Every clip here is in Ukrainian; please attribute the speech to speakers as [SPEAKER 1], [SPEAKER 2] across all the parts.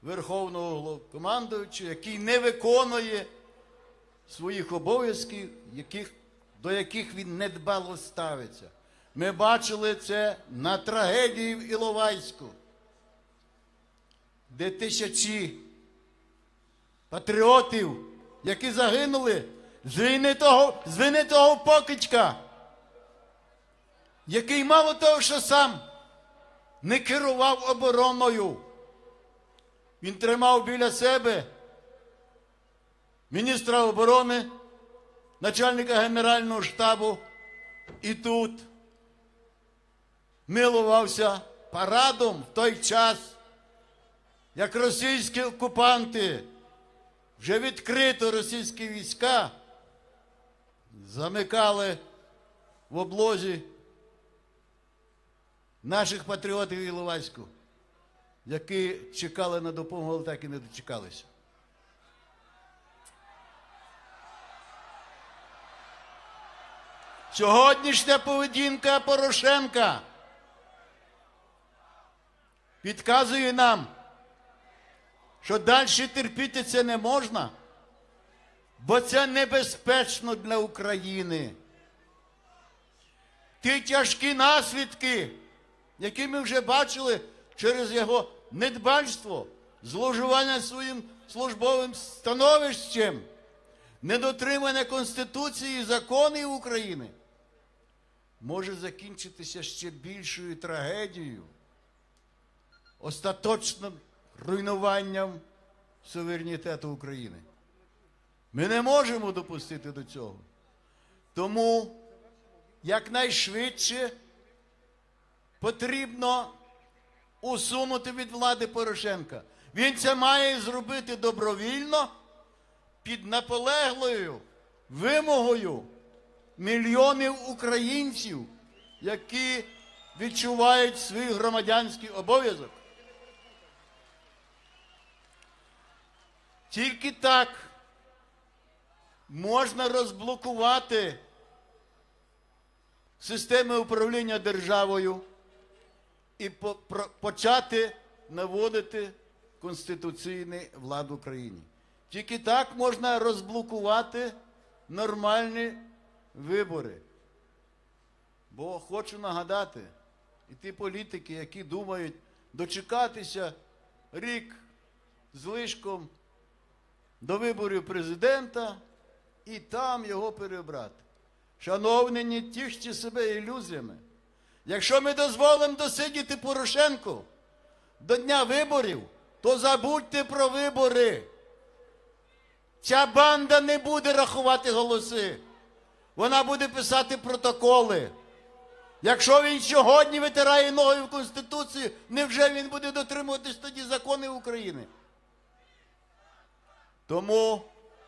[SPEAKER 1] Верховного Головнокомандуючого, який не виконує своїх обов'язків, до яких він недбало ставиться. Ми бачили це на трагедії в Іловайську, де тисячі патріотів, які загинули з вини того покидька, який мало того, що сам не керував обороною. Він тримав біля себе міністра оборони, начальника Генерального штабу, і тут милувався парадом в той час, як російські окупанти, вже відкрито російські війська, замикали в облозі наших патріотів Іловайську, які чекали на допомогу, але так і не дочекалися. Сьогоднішня поведінка Порошенка підказує нам, що далі терпіти це не можна, бо це небезпечно для України. Ті тяжкі наслідки, які ми вже бачили через його недбальство, зловживання своїм службовим становищем, недотримання Конституції і законів України, може закінчитися ще більшою трагедією, остаточним руйнуванням суверенітету України. Ми не можемо допустити до цього. Тому якнайшвидше потрібно усунути від влади Порошенка. Він це має зробити добровільно, під наполеглою вимогою мільйонів українців, які відчувають свій громадянський обов'язок. Тільки так можна розблокувати системи управління державою і почати наводити конституційну владу в країні. Тільки так можна розблокувати нормальні вибори. Бо хочу нагадати, і ті політики, які думають дочекатися рік з лишком до виборів президента і там його переобрати. Шановні, не тіште себе ілюзіями. Якщо ми дозволимо досидіти Порошенку до дня виборів, то забудьте про вибори. Ця банда не буде рахувати голоси. Вона буде писати протоколи. Якщо він сьогодні витирає ноги в Конституцію, невже він буде дотримуватись тоді законів України? Тому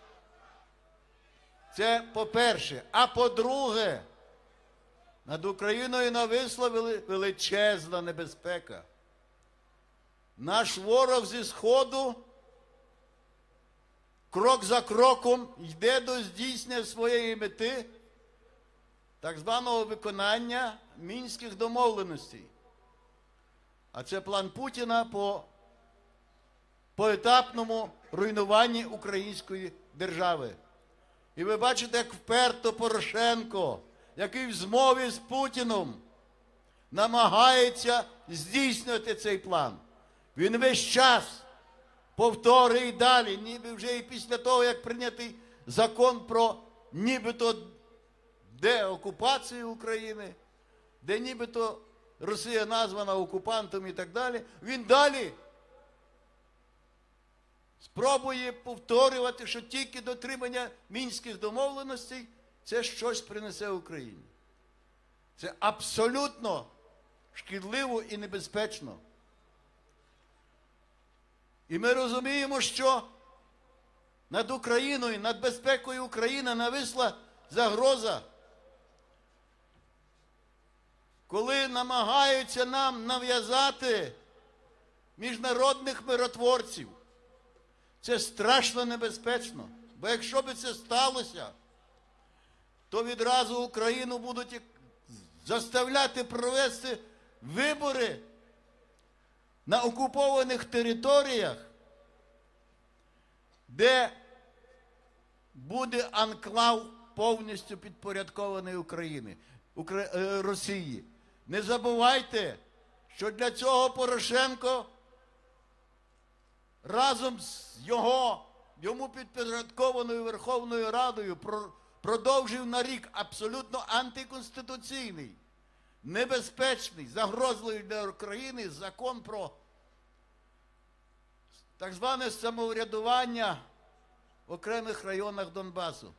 [SPEAKER 1] це по-перше. А по-друге, над Україною нависла величезна небезпека. Наш ворог зі Сходу крок за кроком йде до здійснення своєї мети, так званого виконання Мінських домовленостей. А це план Путіна по поетапному руйнуванні української держави. І ви бачите, як вперто Порошенко, який в змові з Путіном намагається здійснювати цей план. Він весь час повторює і далі, ніби вже і після того, як прийнятий закон про нібито деокупацію України, де нібито Росія названа окупантом і так далі, він далі спробує повторювати, що тільки дотримання Мінських домовленостей це щось принесе Україні. Це абсолютно шкідливо і небезпечно. І ми розуміємо, що над Україною, над безпекою України нависла загроза, коли намагаються нам нав'язати міжнародних миротворців. Це страшно небезпечно, бо якщо б це сталося, то відразу Україну будуть заставляти провести вибори на окупованих територіях, де буде анклав повністю підпорядкований Росії. Не забувайте, що для цього Порошенко разом з йому підпорядкованою Верховною Радою продовжив на рік абсолютно антиконституційний, небезпечний, загрозливий для України закон про так зване самоврядування в окремих районах Донбасу.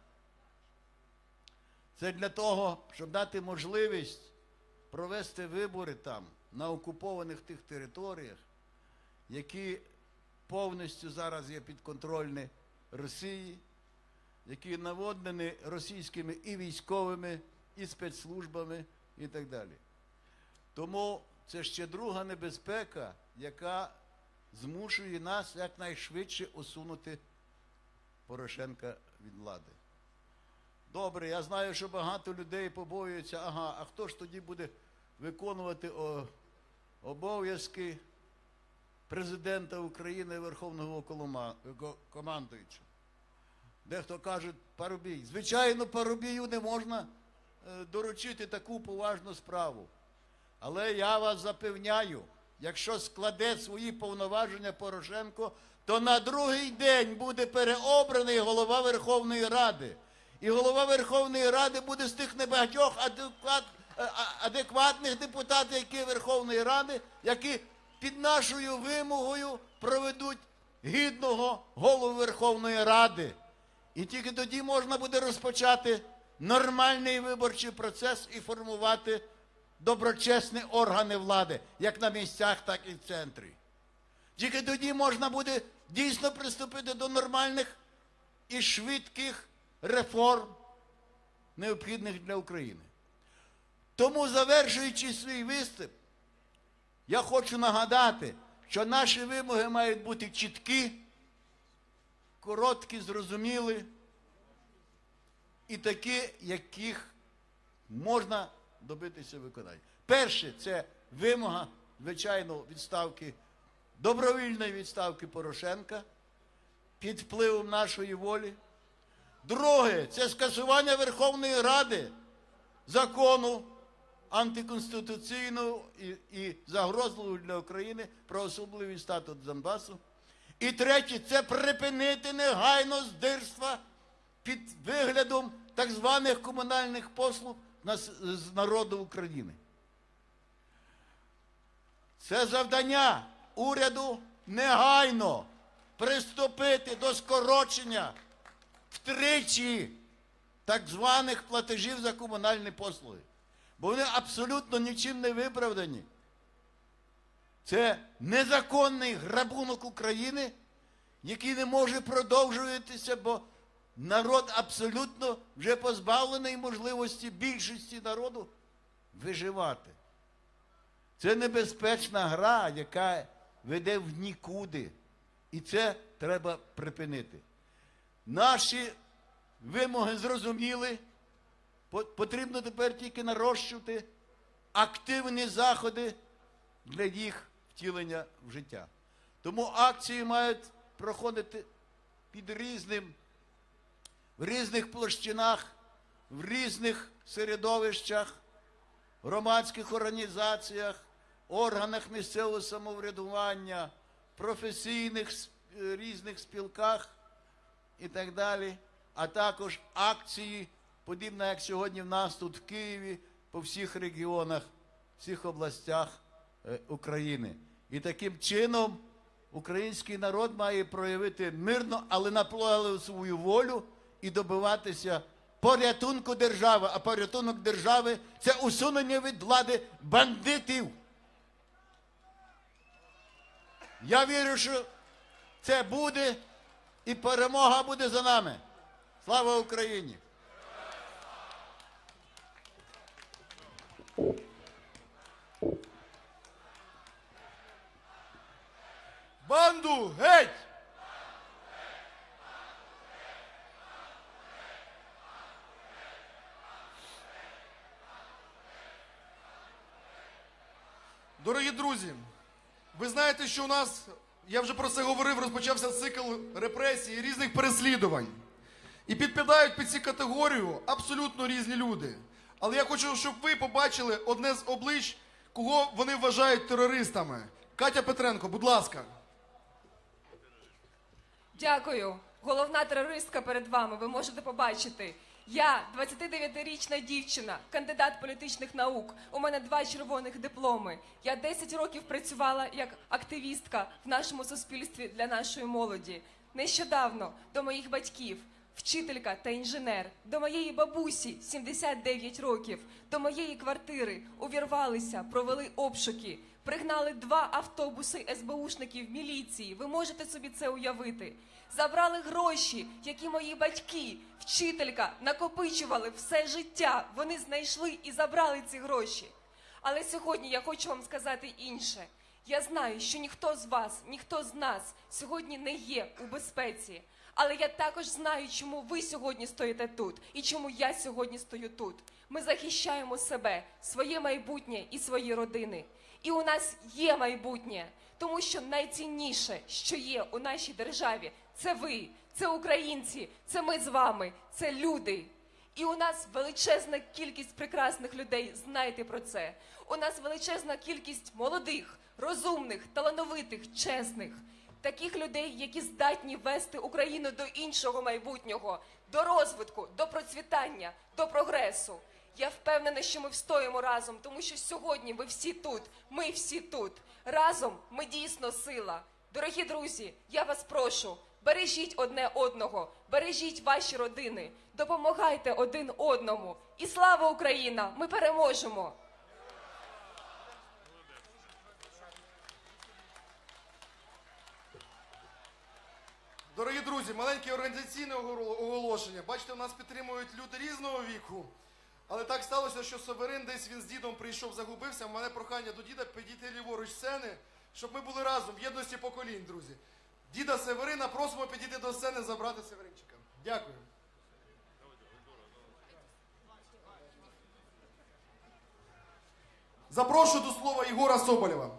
[SPEAKER 1] Це для того, щоб дати можливість провести вибори там, на окупованих тих територіях, які повністю зараз є підконтрольні Росії, які наводнені російськими і військовими, і спецслужбами, і так далі. Тому це ще друга небезпека, яка змушує нас якнайшвидше усунути Порошенка від влади. Добре, я знаю, що багато людей побоюються, а хто ж тоді буде виконувати обов'язки президента України, Верховного командуючого? Дехто каже, Парубій. Звичайно, Парубію не можна доручити таку поважну справу. Але я вас запевняю, якщо складе свої повноваження Порошенко, то на другий день буде переобраний голова Верховної Ради. І голова Верховної Ради буде з тих небагатьох адекватних депутатів, які Верховної Ради, які під нашою вимогою проведуть гідного голову Верховної Ради. І тільки тоді можна буде розпочати нормальний виборчий процес і формувати доброчесні органи влади, як на місцях, так і в центрі. Тільки тоді можна буде дійсно приступити до нормальних і швидких реформ, необхідних для України. Тому, завершуючи свій виступ, я хочу нагадати, що наші вимоги мають бути чіткі, короткі, зрозумілі і такі, яких можна добитися виконання. Перше – це вимога, звичайно, відставки, добровільної відставки Порошенка під впливом нашої волі. Друге – це скасування Верховної Ради закону антиконституційного і загрозливого для України про особливий статус Донбасу. І третє – це припинити негайно здирства під виглядом так званих комунальних послуг з народу України. Це завдання уряду негайно приступити до скорочення втричі так званих платежів за комунальні послуги. Бо вони абсолютно нічим не виправдані. Це незаконний грабунок України, який не може продовжуватися, бо народ абсолютно вже позбавлений можливості більшості народу виживати. Це небезпечна гра, яка веде в нікуди. І це треба припинити. Наші вимоги зрозуміли. Потрібно тепер тільки нарощувати активні заходи для їх втілення в життя. Тому акції мають проходити в різних площинах, в різних середовищах, громадських організаціях, органах місцевого самоврядування, професійних різних спілках і так далі, а також акції, подібно як сьогодні в нас тут в Києві, по всіх регіонах, всіх областях України. І таким чином український народ має проявити мирно, але наполегливо свою волю і добиватися порятунку держави. А порятунок держави – це усунення від влади бандитів. Я вірю, що це буде і перемога буде за нами. Слава Україні!
[SPEAKER 2] Банду геть! Дорогі друзі, ви знаєте, що у нас я вже про це говорив, розпочався цикл репресій і різних переслідувань. І підпадають під цю категорію абсолютно різні люди. Але я хочу, щоб ви побачили одне з облич, кого вони вважають терористами. Катя Петренко, будь ласка.
[SPEAKER 3] Дякую. Головна терористка перед вами, ви можете побачити. Я 29-річна дівчина, кандидат політичних наук. У мене 2 червоних дипломи. Я 10 років працювала як активістка в нашому суспільстві для нашої молоді. Нещодавно до моїх батьків, вчителька та інженер, до моєї бабусі, 79 років, до моєї квартири увірвалися, провели обшуки, пригнали 2 автобуси СБУшників міліції. Ви можете собі це уявити. Забрали гроші, які мої батьки, вчителька, накопичували все життя. Вони знайшли і забрали ці гроші. Але сьогодні я хочу вам сказати інше. Я знаю, що ніхто з вас, ніхто з нас сьогодні не є у безпеці. Але я також знаю, чому ви сьогодні стоїте тут і чому я сьогодні стою тут. Ми захищаємо себе, своє майбутнє і свої родини. І у нас є майбутнє, тому що найцінніше, що є у нашій державі, це ви, це українці, це ми з вами, це люди. І у нас величезна кількість прекрасних людей, знайте про це. У нас величезна кількість молодих, розумних, талановитих, чесних. Таких людей, які здатні вести Україну до іншого майбутнього, до розвитку, до процвітання, до прогресу. Я впевнена, що ми встоїмо разом, тому що сьогодні ви всі тут, ми всі тут. Разом ми дійсно сила. Дорогі друзі, я вас прошу, бережіть одне одного, бережіть ваші родини, допомагайте один одному. І слава Україна! Ми переможемо!
[SPEAKER 2] Дорогі друзі, маленьке організаційне оголошення. Бачите, нас підтримують люди різного віку. Але так сталося, що Северин десь він з дідом прийшов, загубився. У мене прохання до діда підійти ліворуч сцени, щоб ми були разом в єдності поколінь, друзі. Діда Северина просимо підійти до сцени, забрати Северинчика. Дякую. Запрошую до слова Єгора Соболєва.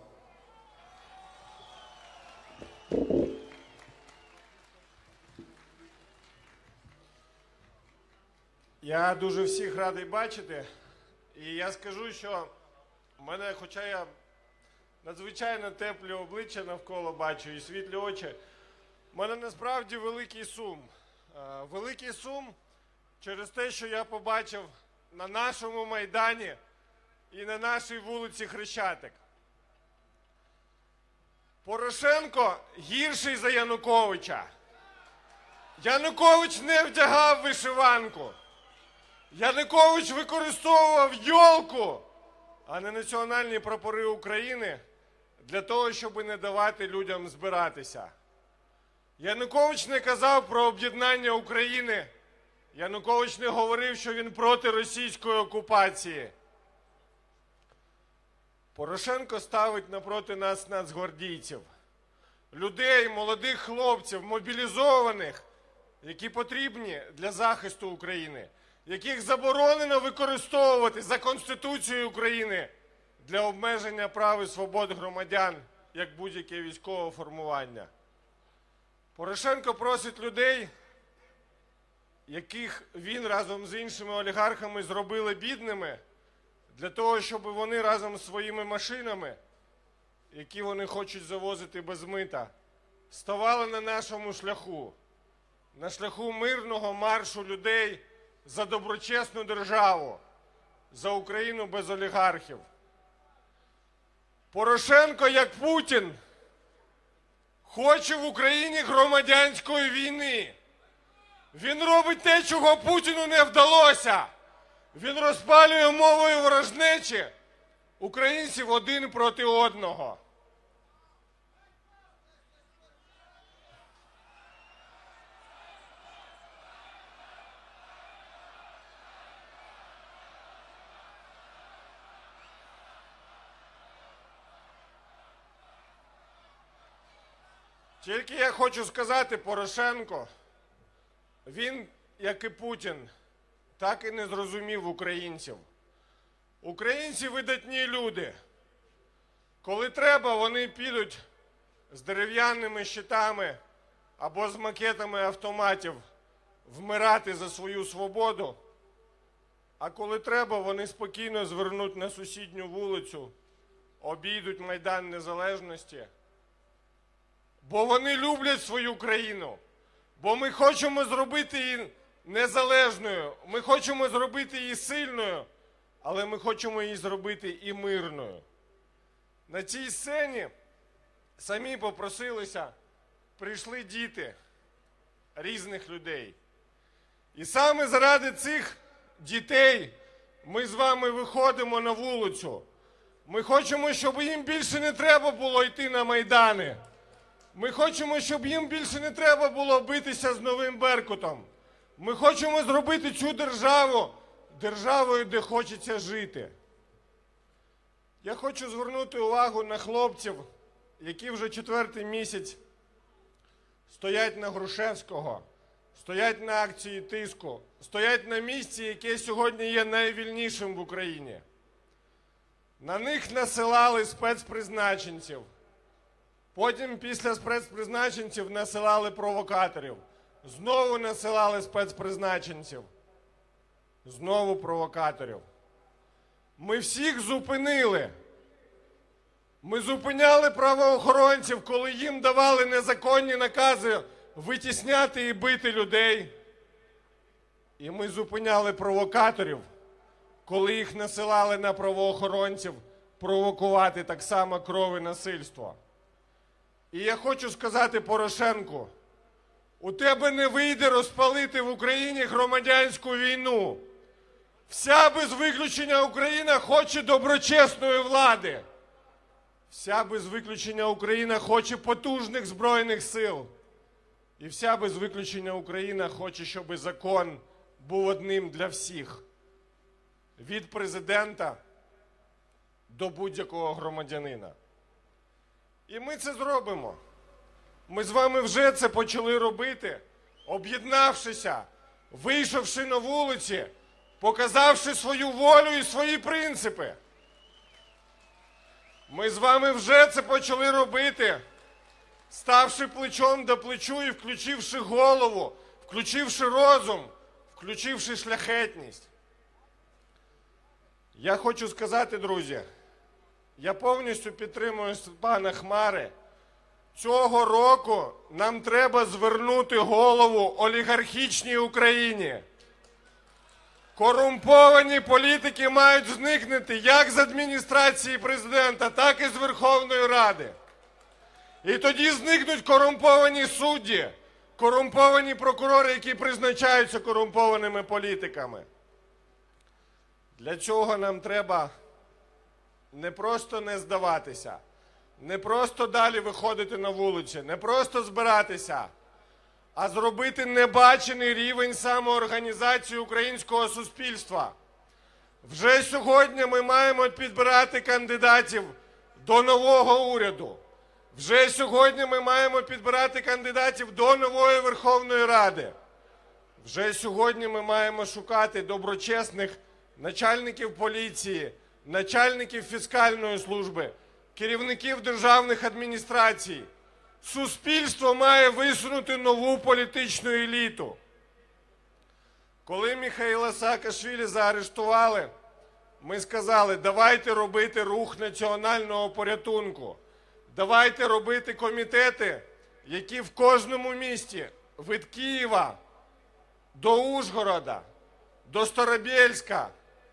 [SPEAKER 4] Я дуже всіх радий бачити. І я скажу, що в мене, хоча я надзвичайно теплі обличчя навколо бачу і світлі очі, в мене насправді великий сум. Великий сум через те, що я побачив на нашому Майдані і на нашій вулиці Хрещатик. Порошенко гірший за Януковича. Янукович не вдягав вишиванку. Янукович використовував йолку, а не національні прапори України для того, щоб не давати людям збиратися. Янукович не казав про об'єднання України. Янукович не говорив, що він проти російської окупації. Порошенко ставить напроти нас нацгвардійців. Людей, молодих хлопців, мобілізованих, які потрібні для захисту України, яких заборонено використовувати за Конституцією України для обмеження прав і свобод громадян, як будь-яке військове формування. Порошенко просить людей, яких він разом з іншими олігархами зробили бідними, для того, щоб вони разом з своїми машинами, які вони хочуть завозити без мита, ставали на нашому шляху, на шляху мирного маршу людей за доброчесну державу, за Україну без олігархів. Порошенко, як Путін, хоче в Україні громадянської війни. Він робить те, чого Путіну не вдалося. Він розпалює мовою ворожнечі українців один проти одного. Тільки я хочу сказати, Порошенко, він, як і Путін, так і не зрозумів українців. Українці видатні люди. Коли треба, вони підуть з дерев'яними щитами або з макетами автоматів вмирати за свою свободу, а коли треба, вони спокійно звернуть на сусідню вулицю, обійдуть Майдан Незалежності, бо вони люблять свою країну, бо ми хочемо зробити її незалежною, ми хочемо зробити її сильною, але ми хочемо її зробити і мирною. На цій сцені самі попросилися, прийшли діти різних людей. І саме заради цих дітей ми з вами виходимо на вулицю. Ми хочемо, щоб їм більше не треба було йти на Майдани. Ми хочемо, щоб їм більше не треба було битися з Новим Беркутом. Ми хочемо зробити цю державу державою, де хочеться жити. Я хочу звернути увагу на хлопців, які вже 4-й місяць стоять на Грушевського, стоять на акції тиску, стоять на місці, яке сьогодні є найвільнішим в Україні. На них насилали спецпризначенців. Потім після спецпризначенців насилали провокаторів. Знову насилали спецпризначенців. Знову провокаторів. Ми всіх зупинили. Ми зупиняли правоохоронців, коли їм давали незаконні накази витісняти і бити людей. І ми зупиняли провокаторів, коли їх насилали на правоохоронців провокувати так само кров і насильство. І я хочу сказати Порошенку, у тебе не вийде розпалити в Україні громадянську війну. Вся без виключення Україна хоче доброчесної влади. Вся без виключення Україна хоче потужних Збройних сил. І вся без виключення Україна хоче, щоб закон був одним для всіх. Від президента до будь-якого громадянина. І ми це зробимо. Ми з вами вже це почали робити, об'єднавшися, вийшовши на вулиці, показавши свою волю і свої принципи. Ми з вами вже це почали робити, ставши плечом до плечу і включивши голову, включивши розум, включивши шляхетність. Я хочу сказати, друзі, я повністю підтримую пана Хмари. Цього року нам треба звернути голову олігархічній Україні. Корумповані політики мають зникнути як з адміністрації президента, так і з Верховної Ради. І тоді зникнуть корумповані судді, корумповані прокурори, які призначаються корумпованими політиками. Для цього нам треба не просто не здаватися, не просто далі виходити на вулиці, не просто збиратися, а зробити небачений рівень самоорганізації українського суспільства. Вже сьогодні ми маємо підбирати кандидатів до нового уряду. Вже сьогодні ми маємо підбирати кандидатів до нової Верховної Ради. Вже сьогодні ми маємо шукати доброчесних начальників поліції, начальників фіскальної служби, керівників державних адміністрацій. Суспільство має висунути нову політичну еліту. Коли Міхаїла Саакашвілі заарештували, ми сказали, давайте робити рух національного порятунку. Давайте робити комітети, які в кожному місті, від Києва до Ужгорода, до Старобєльська,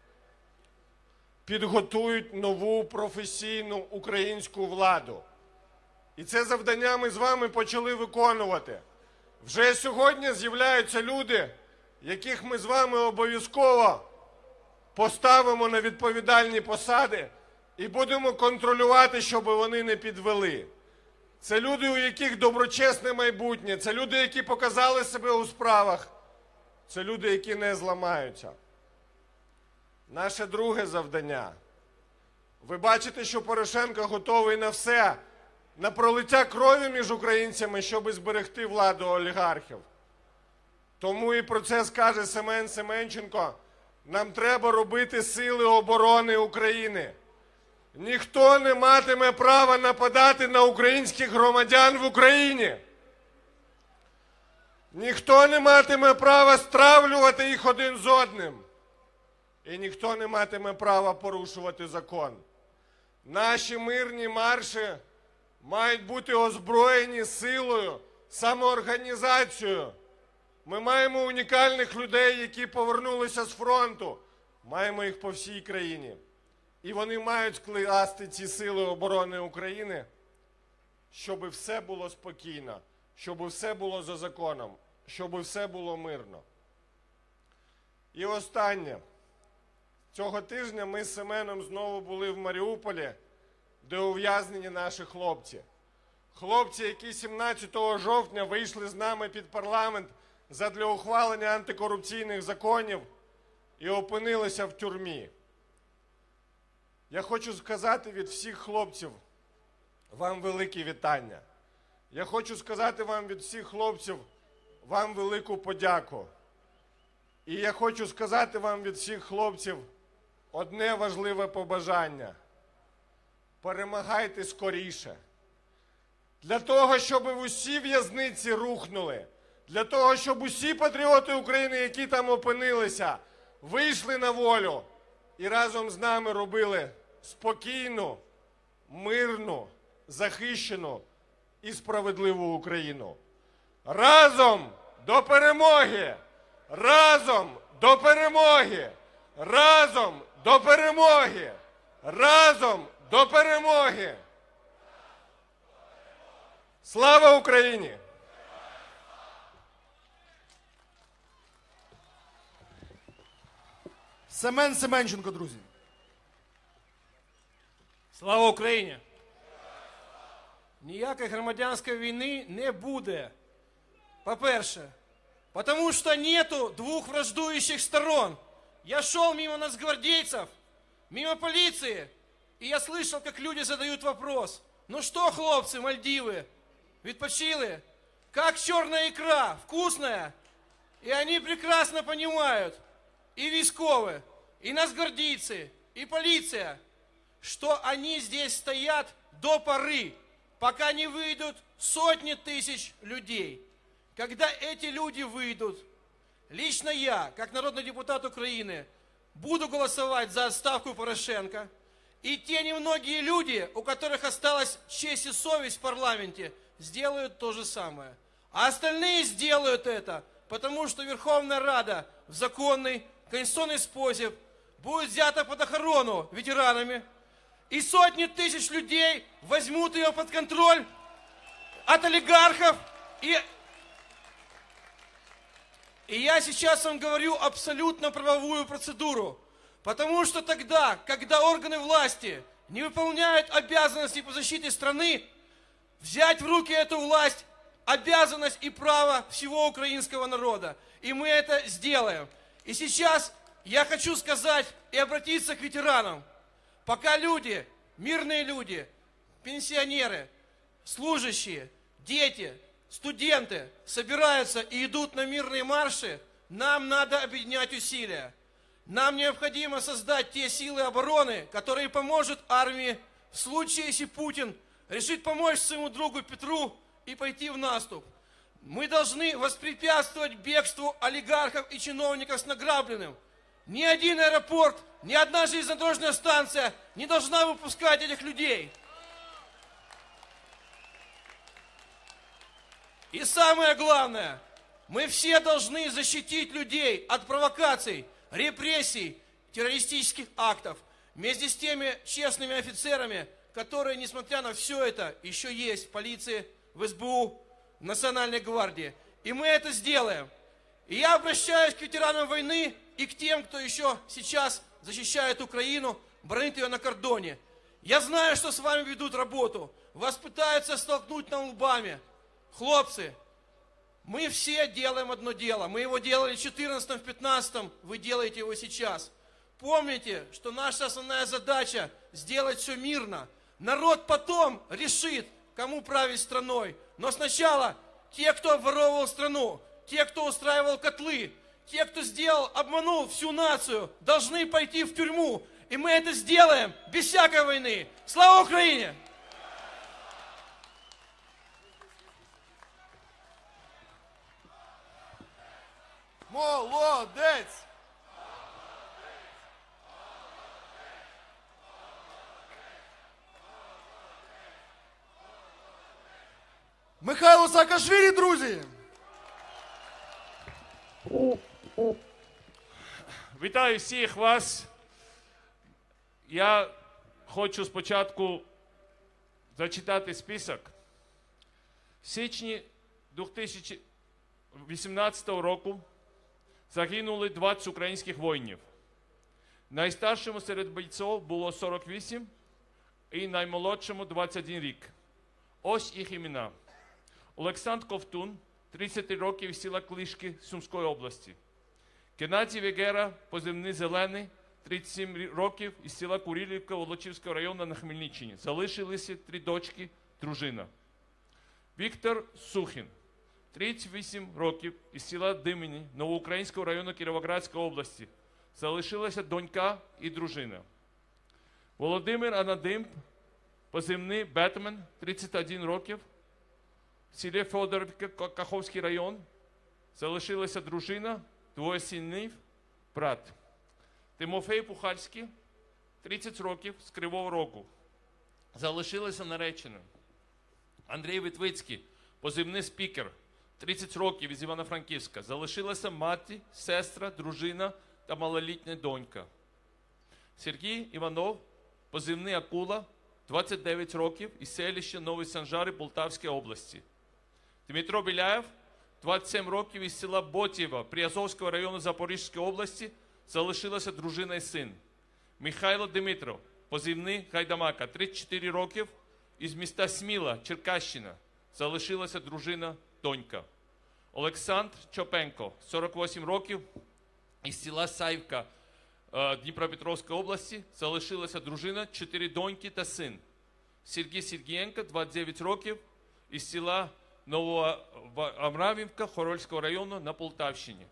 [SPEAKER 4] підготують нову професійну українську владу. І це завдання ми з вами почали виконувати. Вже сьогодні з'являються люди, яких ми з вами обов'язково поставимо на відповідальні посади і будемо контролювати, щоб вони не підвели. Це люди, у яких доброчесне майбутнє, це люди, які показали себе у справах, це люди, які не зламаються. Наше друге завдання. Ви бачите, що Порошенко готовий на все, на пролиття крові між українцями, щоб зберегти владу олігархів. Тому і про це скаже Семен Семенченко. Нам треба робити сили оборони України. ніхто не матиме права нападати на українських громадян в Україні. Ніхто не матиме права стравлювати їх один з одним. І ніхто не матиме права порушувати закон. Наші мирні марші мають бути озброєні силою, самоорганізацією. Ми маємо унікальних людей, які повернулися з фронту. Маємо їх по всій країні. І вони мають скласти ці сили оборони України, щоб все було спокійно, щоб все було за законом, щоб все було мирно. І останнє. Цього тижня ми з Семеном знову були в Маріуполі, де ув'язнені наші хлопці. Хлопці, які 17 жовтня вийшли з нами під парламент задля ухвалення антикорупційних законів і опинилися в тюрмі. Я хочу сказати від всіх хлопців вам велике вітання. Я хочу сказати вам від всіх хлопців вам велику подяку. І я хочу сказати вам від всіх хлопців одне важливе побажання. Перемагайте скоріше. Для того, щоб усі в'язниці рухнули, для того, щоб усі патріоти України, які там опинилися, вийшли на волю і разом з нами робили спокійну, мирну, захищену і справедливу Україну. Разом до перемоги! Разом до перемоги! Разом до перемоги! Разом до перемоги! Слава Україні!
[SPEAKER 2] Семен Семенченко, друзі.
[SPEAKER 5] Слава Україні! Ніякої громадянської війни не буде. По-перше, потому что нету двух враждующих сторон. Я шел мимо нацгвардейцев, мимо полиции, и я слышал, как люди задают вопрос. Ну что, хлопцы, Мальдивы, відпочили? Как черная икра, вкусная? И они прекрасно понимают, и військовые, и нацгвардейцы, и полиция, что они здесь стоят до поры, пока не выйдут сотни тысяч людей. Когда эти люди выйдут, лично я, как народный депутат Украины, буду голосовать за отставку Порошенко. И те немногие люди, у которых осталась честь и совесть в парламенте, сделают то же самое. А остальные сделают это, потому что Верховная Рада в законный, конституционный способ будет взята под охрану ветеранами. И сотни тысяч людей возьмут ее под контроль от олигархов. И я сейчас вам говорю абсолютно правовую процедуру. Потому что тогда, когда органы власти не выполняют обязанности по защите страны, взять в руки эту власть обязанность и право всего украинского народа. И мы это сделаем. И сейчас я хочу сказать и обратиться к ветеранам. Пока люди, мирные люди, пенсионеры, служащие, дети, студенты собираются и идут на мирные марши, нам надо объединять усилия. Нам необходимо создать те силы обороны, которые поможет армии в случае, если Путин решит помочь своему другу Петру и пойти в наступ. Мы должны воспрепятствовать бегству олигархов и чиновников с награбленным. Ни один аэропорт, ни одна железнодорожная станция не должна выпускать этих людей. И самое главное, мы все должны защитить людей от провокаций, репрессий, террористических актов, вместе с теми честными офицерами, которые, несмотря на все это, еще есть в полиции, в СБУ, в Национальной гвардии. И мы это сделаем. И я обращаюсь к ветеранам войны и к тем, кто еще сейчас защищает Украину, бронит ее на кордоне. Я знаю, что с вами ведут работу. Вас пытаются столкнуть нам лбами. Хлопцы, мы все делаем одно дело. Мы его делали в 2014, в 2015, вы делаете его сейчас. Помните, что наша основная задача сделать все мирно. Народ потом решит, кому править страной. Но сначала те, кто обворовывал страну, те, кто устраивал котлы, те, кто обманул всю нацию, должны пойти в тюрьму. И мы это сделаем без всякой войны. Слава Украине!
[SPEAKER 2] Молодець! Михайло Саакашвілі, друзі!
[SPEAKER 6] Вітаю всіх вас. Я хочу спочатку зачитати список. В січні 2018 року загинули 20 українських воїнів. Найстаршому серед бійців було 48 і наймолодшому 21 рік. Ось їх імена. Олександр Ковтун, 30 років із села Клишки Сумської області. Геннадій Вегера, позивний Зелений, 37 років із села Курилівка Волочиського району на Хмельниччині. Залишилися 3 дочки, дружина. Віктор Сухін, 38 років із села Димені Новоукраїнського району Кіровоградської області. Залишилася донька і дружина. Володимир Анадимп, позивний Бетмен, 31 років, в селі Федорівка, Каховський район. Залишилася дружина, 2 синів, брат. Тимофей Пухальський, 30 років, з Кривого Рогу. Залишилася наречена. Андрій Витвицький, позивний Спікер, 30 років із Івано-Франківська. Залишилася мати, сестра, дружина та малолітня донька. Сергій Іванов, позивний Акула, 29 років, із селища Нові Санжари Полтавської області. Дмитро Біляєв, 27 років, із села Ботєва Приазовського району Запорізької області. Залишилася дружина і син. Михайло Димитров, позивний Гайдамака, 34 років, із міста Сміла, Черкащина. Залишилася дружина, донька. Олександр Чопенко, 48 років, із села Саївка Дніпропетровської області. Залишилася дружина, 4 доньки та син. Сергій Сергієнко, 29 років, із села Новоамравівка Хорольського району на Полтавщині.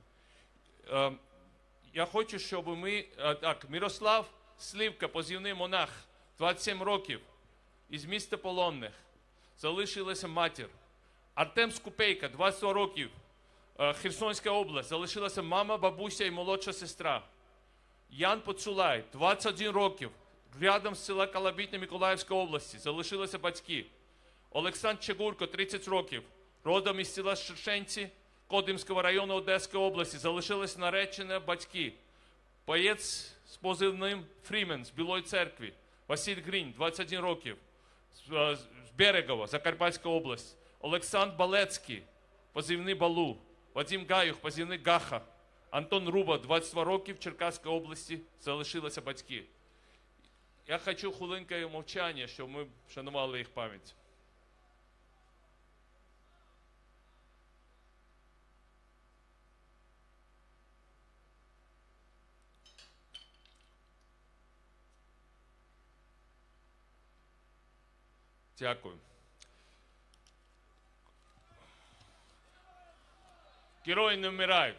[SPEAKER 6] Я хочу, щоб ми... Так, Мирослав Сливка, позивний Монах, 27 років, із міста Полонних. Залишилася матір. Артем Скупейка, 20 років, Херсонська область. Залишилася мама, бабуся і молодша сестра. Ян Поцулай, 21 років, рядом з села Калабітня Миколаївської області. Залишилися батьки. Олександр Чегурко, 30 років, родом із села Шершенці Кодимського району Одеської області. Залишилися наречені батьки. Боєць з позивним Фрімен з Білої церкви. Василь Грінь, 21 років, з Берегова, Закарпатська область. Олександр Балецький, позивний Балу. Вадим Гаюх, позивний Гаха. Антон Руба, 22 років, Черкаської області. Залишилися батьки. Я хочу хвилинкою мовчання, щоб ми вшанували їх пам'ять. Дякую. Герої не вмирають.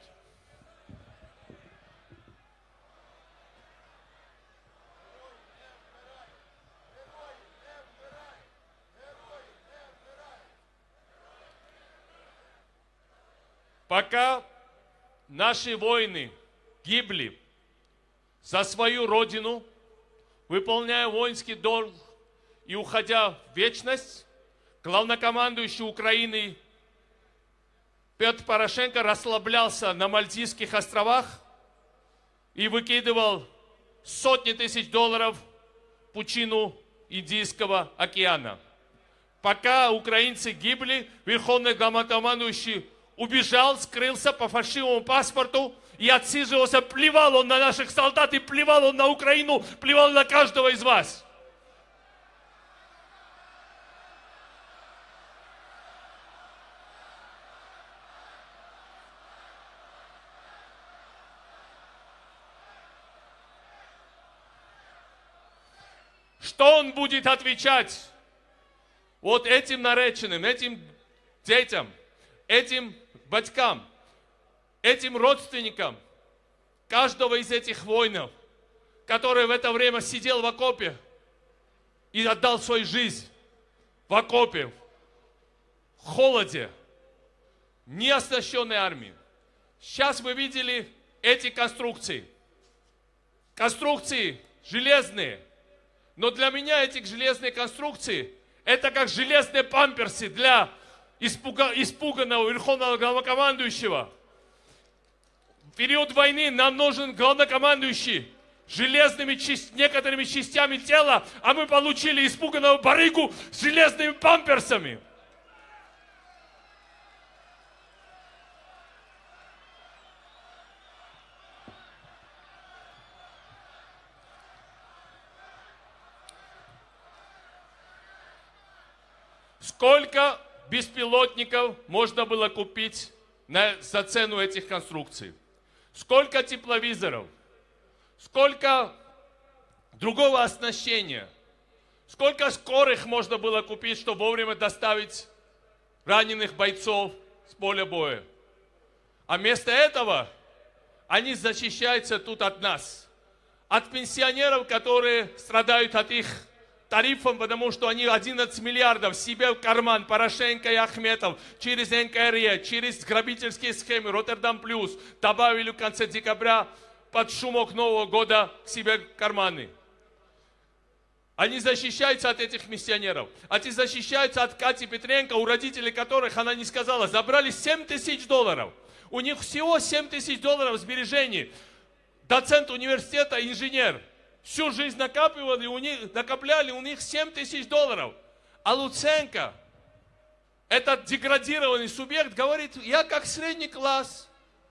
[SPEAKER 6] Пока наши воины гибли за свою родину, выполняя воинский долг и уходя в вечность, главнокомандующий Украины Петр Порошенко расслаблялся на Мальдивских островах и выкидывал сотни тысяч долларов в пучину Индийского океана. Пока украинцы гибли, верховный главнокомандующий убежал, скрылся по фальшивому паспорту и отсиживался, плевал он на наших солдат, и плевал он на Украину, плевал на каждого из вас. Что он будет отвечать вот этим нареченным, этим детям, этим батькам, этим родственникам каждого из этих воинов, который в это время сидел в окопе и отдал свою жизнь в окопе, в холоде, не оснащенной армии. Сейчас вы видели эти конструкции. Конструкции железные. Но для меня эти железные конструкции это как железные памперсы для испуганного верховного главнокомандующего. В период войны нам нужен главнокомандующий железными некоторыми частями тела, а мы получили испуганного барыгу с железными памперсами. Сколько беспилотников можно было купить за цену этих конструкций? Сколько тепловизоров? Сколько другого оснащения? Сколько скорых можно было купить, чтобы вовремя доставить раненых бойцов с поля боя? А вместо этого они защищаются тут от нас. От пенсионеров, которые страдают от их тарифом, потому что они 11 миллиардов себе в карман, Порошенко и Ахметов, через НКРЕ, через грабительские схемы, Роттердам Плюс, добавили в конце декабря под шумок Нового года к себе в карманы. Они защищаются от этих миссионеров. Они защищаются от Кати Петренко, у родителей которых, она не сказала, забрали $7000. У них всего $7000 сбережений. Доцент университета, инженер. Всю жизнь накапливали, накопляли, у них $7000. А Луценко, этот деградированный субъект, говорит, я как средний класс,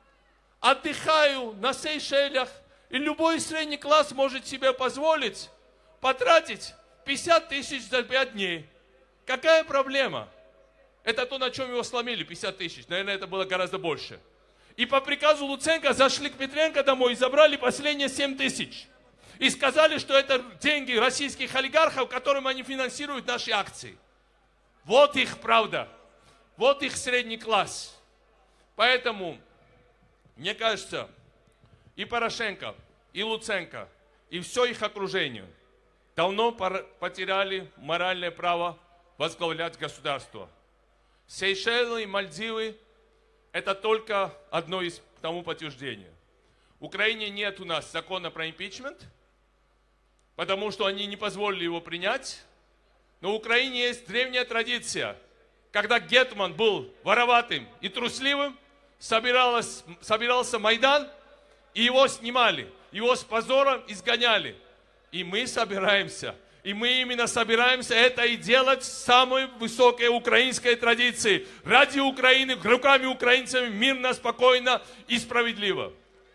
[SPEAKER 6] отдыхаю на Сейшелях, и любой средний класс может себе позволить потратить 50 000 за 5 дней. Какая проблема? Это то, на чем его сломили, 50 000. Наверное, это было гораздо больше. И по приказу Луценко зашли к Петренко домой и забрали последние 7 000. И сказали, что это деньги российских олигархов, которым они финансируют наши акции. Вот их правда. Вот их средний класс. Поэтому, мне кажется, и Порошенко, и Луценко, и все их окружение давно потеряли моральное право возглавлять государство. Сейшелы и Мальдивы – это только одно из тому подтверждения. В Украине нет у нас закона про импичмент, потому что они не позволили его принять. Но в Украине есть древняя традиция, когда гетман был вороватым и трусливым, собирался Майдан, и его снимали, его с позором изгоняли. И мы собираемся, и мы именно собираемся это и делать в самой высокой украинской традиции. Ради Украины, руками украинцев, мирно, спокойно и справедливо.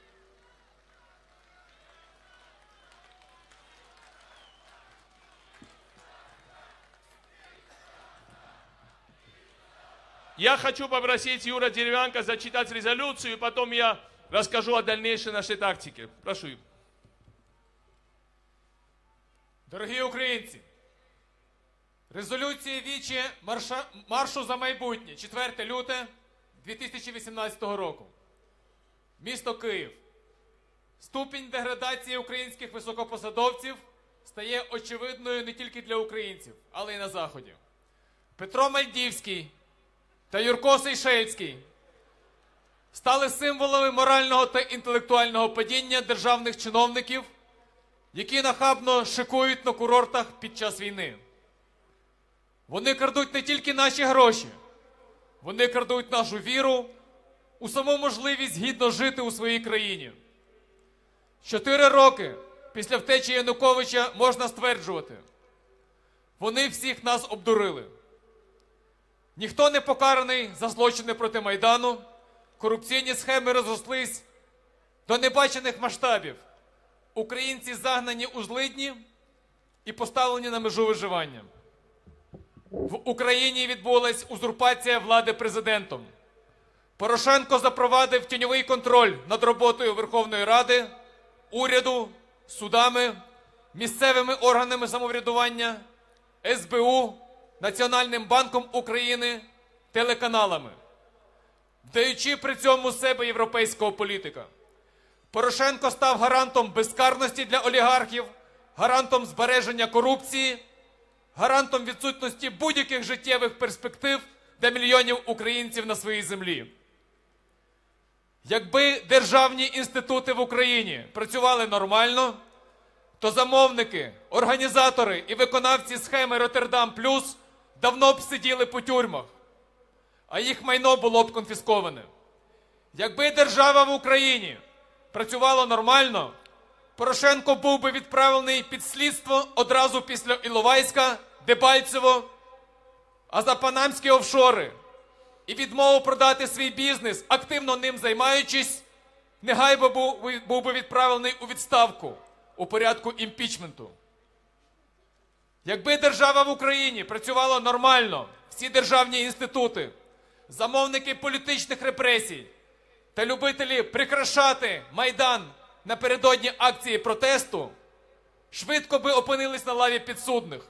[SPEAKER 6] Я хочу попросить Юра Деревянко зачитать резолюцию, и потом я расскажу о дальнейшей нашей тактике. Прошу.
[SPEAKER 7] Дорогі українці, резолюція Вічі маршу за майбутнє, 4 люте 2018 року. Місто Київ. Ступінь деградації українських високопосадовців стає очевидною не тільки для українців, але й на Заході. Петро Мальдівський та Юрко Сейшельський стали символами морального та інтелектуального падіння державних чиновників, які нахабно шикують на курортах під час війни. Вони крадуть не тільки наші гроші, вони крадуть нашу віру у саму можливість гідно жити у своїй країні. 4 роки після втечі Януковича можна стверджувати, вони всіх нас обдурили. Ніхто не покараний за злочини проти Майдану, корупційні схеми розрослись до небачених масштабів. Українці загнані у злидні і поставлені на межу виживання. В Україні відбулась узурпація влади президентом. Порошенко запровадив тіньовий контроль над роботою Верховної Ради, уряду, судами, місцевими органами самоврядування, СБУ, Національним банком України, телеканалами, вдаючи при цьому себе європейського політика. Порошенко став гарантом безкарності для олігархів, гарантом збереження корупції, гарантом відсутності будь-яких життєвих перспектив для мільйонів українців на своїй землі. Якби державні інститути в Україні працювали нормально, то замовники, організатори і виконавці схеми «Роттердам Плюс» давно б сиділи по тюрмах, а їх майно було б конфісковане. Якби держава в Україні працювала нормально, Порошенко був би відправлений під слідство одразу після Іловайська, Дебальцево, а за панамські офшори і відмову продати свій бізнес, активно ним займаючись, негайно був би відправлений у відставку у порядку імпічменту. Якби держава в Україні працювала нормально, всі державні інститути, замовники політичних репресій та любителі прикрашати Майдан напередодні акції протесту, швидко би опинились на лаві підсудних.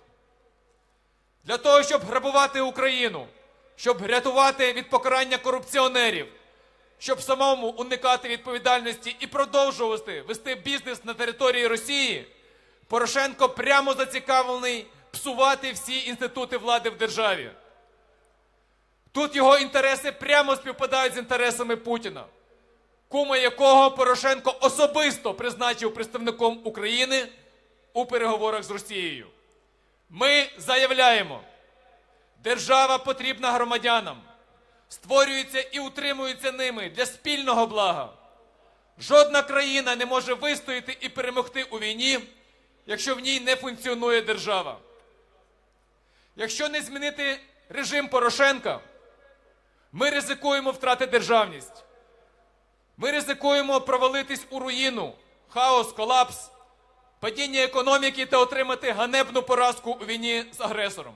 [SPEAKER 7] Для того, щоб грабувати Україну, щоб рятувати від покарання корупціонерів, щоб самому уникати відповідальності і продовжувати вести бізнес на території Росії, Порошенко прямо зацікавлений псувати всі інститути влади в державі. Тут його інтереси прямо співпадають з інтересами Путіна, кума якого Порошенко особисто призначив представником України у переговорах з Росією. Ми заявляємо, держава потрібна громадянам, створюється і утримується ними для спільного блага. Жодна країна не може вистояти і перемогти у війні, якщо в ній не функціонує держава. Якщо не змінити режим Порошенка, ми ризикуємо втратити державність. Ми ризикуємо провалитись у руїну, хаос, колапс, падіння економіки та отримати ганебну поразку у війні з агресором.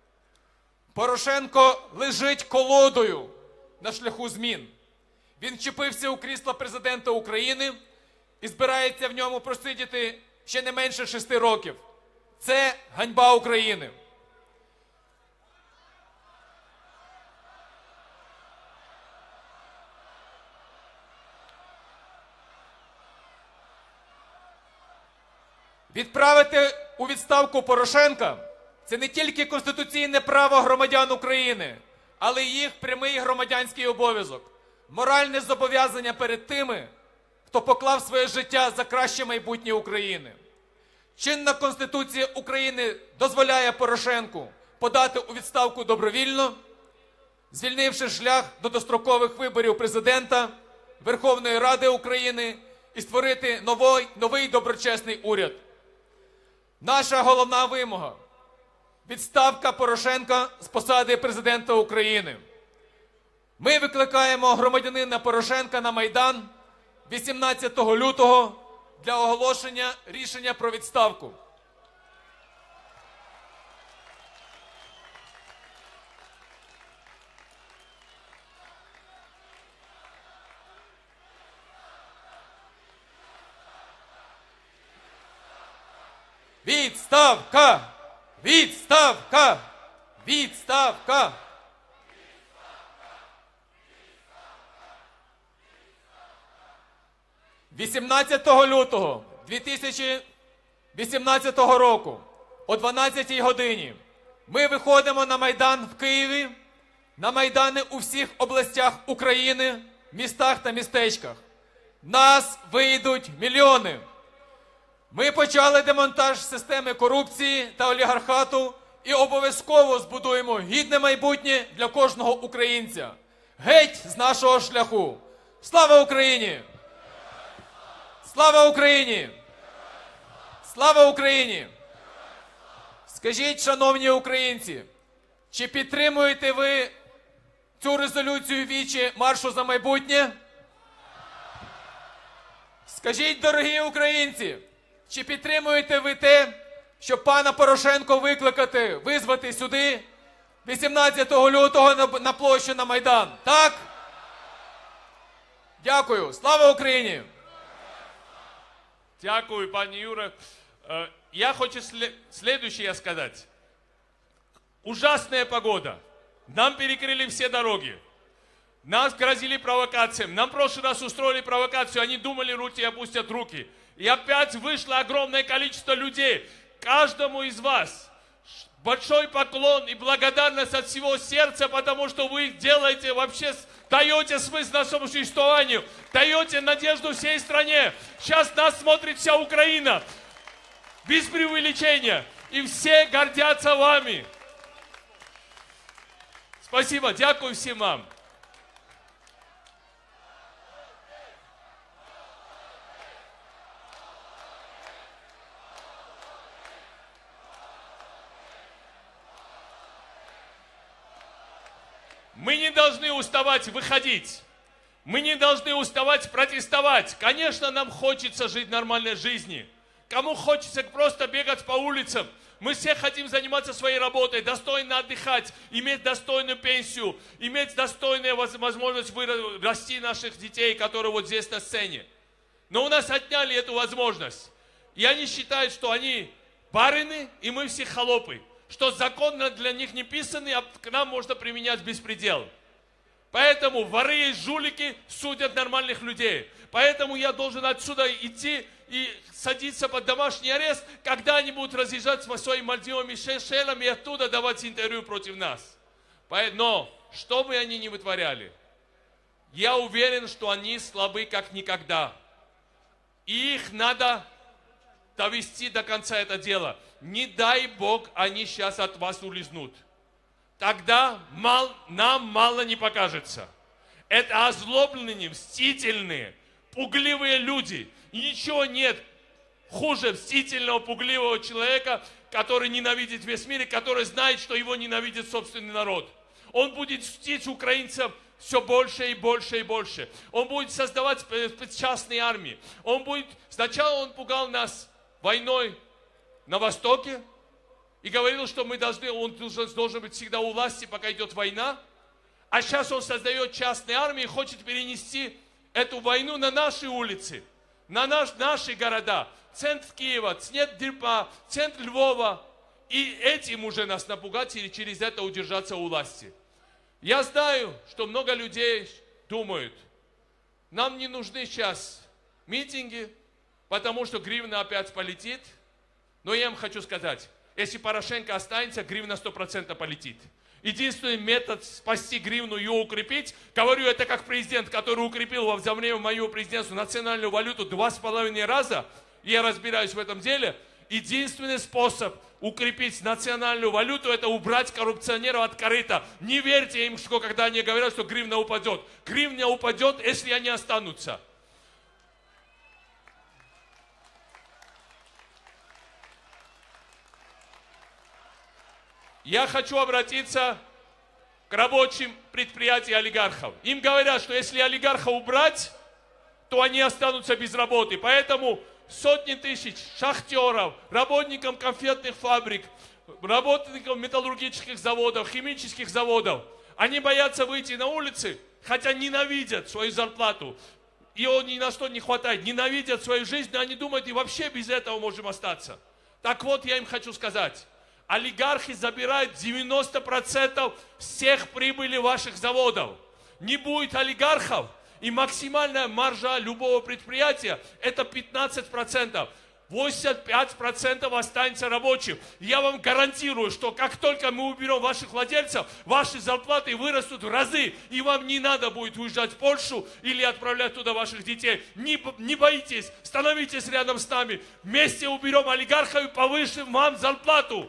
[SPEAKER 7] Порошенко лежить колодою на шляху змін. Він вчепився у крісло президента України і збирається в ньому просидіти ще не менше 6 років. Це ганьба України. Відправити у відставку Порошенка – це не тільки конституційне право громадян України, але й їх прямий громадянський обов'язок, моральне зобов'язання перед тими, хто поклав своє життя за краще майбутнє України. Чинна Конституція України дозволяє Порошенку подати у відставку добровільно, звільнивши шлях до дострокових виборів президента, Верховної Ради України і створити новий доброчесний уряд. Наша головна вимога – відставка Порошенка з посади президента України. Ми викликаємо громадянина Порошенка на Майдан 18 лютого для оголошення рішення про відставку. Відставка! Відставка! Відставка! 18 лютого 2018 року о 12 годині ми виходимо на Майдан в Києві, на Майдани у всіх областях України, містах та містечках. Нас вийдуть мільйони. Ми почали демонтаж системи корупції та олігархату і обов'язково збудуємо гідне майбутнє для кожного українця. Геть з нашого шляху! Слава Україні! Слава Україні! Слава Україні! Скажіть, шановні українці, чи підтримуєте ви цю резолюцію вічі Маршу за майбутнє? Скажіть, дорогі українці, чи підтримуєте ви те, щоб пана Порошенко визвати сюди 18 лютого на площу на Майдан? Так? Дякую. Слава Україні!
[SPEAKER 6] Дякую, пане Юра. Я хочу следующее сказать. Ужасная погода. Нам перекрыли все дороги. Нас грозили провокациям. Нам в прошлый раз устроили провокацию. Они думали, руки опустят руки. И опять вышло огромное количество людей. Каждому из вас большой поклон и благодарность от всего сердца, потому что вы делаете вообще, даете смысл нашему существованию, даете надежду всей стране. Сейчас нас смотрит вся Украина. Без преувеличения. И все гордятся вами. Спасибо. Дякую всем вам. Мы не должны уставать выходить. Мы не должны уставать протестовать. Конечно, нам хочется жить нормальной жизнью. Кому хочется просто бегать по улицам. Мы все хотим заниматься своей работой, достойно отдыхать, иметь достойную пенсию, иметь достойную возможность расти наших детей, которые вот здесь на сцене. Но у нас отняли эту возможность. И они считают, что они барыны, и мы все холопы. Что закон для них не писанный, а к нам можно применять беспредел. Поэтому воры и жулики судят нормальных людей. Поэтому я должен отсюда идти и садиться под домашний арест, когда они будут разъезжать со своими Мальдивами, Сейшелами и оттуда давать интервью против нас. Но, что бы они ни вытворяли, я уверен, что они слабы как никогда. И их надо довести до конца это дело. Не дай Бог, они сейчас от вас улизнут. Тогда нам мало не покажется. Это озлобленные, мстительные, пугливые люди. И ничего нет хуже мстительного, пугливого человека, который ненавидит весь мир и который знает, что его ненавидит собственный народ. Он будет мстить украинцам все больше и больше и больше. Он будет создавать частные армии. Сначала он пугал нас войной на Востоке и говорил, что он должен быть всегда у власти, пока идет война. А сейчас он создает частные армии и хочет перенести эту войну на наши улицы, на наши города. Центр Киева, центр Днепра, центр Львова. И этим уже нас напугать или через это удержаться у власти. Я знаю, что много людей думают, нам не нужны сейчас митинги, потому что гривна опять полетит. Но я им хочу сказать, если Порошенко останется, гривна 100% полетит. Единственный метод спасти гривну и ее укрепить, говорю это как президент, который укрепил во время моего президентства национальную валюту 2,5 раза, и я разбираюсь в этом деле. Единственный способ укрепить национальную валюту, это убрать коррупционеров от корыта. Не верьте им, что когда они говорят, что гривна упадет. Гривна упадет, если они останутся. Я хочу обратиться к рабочим предприятиям олигархов. Им говорят, что если олигарха убрать, то они останутся без работы. Поэтому сотни тысяч шахтеров, работникам конфетных фабрик, работникам металлургических заводов, химических заводов, они боятся выйти на улицы, хотя ненавидят свою зарплату. Ее ни на что не хватает, ненавидят свою жизнь, но они думают, и вообще без этого можем остаться. Так вот, я им хочу сказать. Олигархи забирают 90% всех прибыли ваших заводов. Не будет олигархов, и максимальная маржа любого предприятия это 15%. 85% останется рабочим. Я вам гарантирую, что как только мы уберем ваших владельцев, ваши зарплаты вырастут в разы, и вам не надо будет уезжать в Польшу или отправлять туда ваших детей. Не боитесь, становитесь рядом с нами. Вместе уберем олигархов и повысим вам зарплату.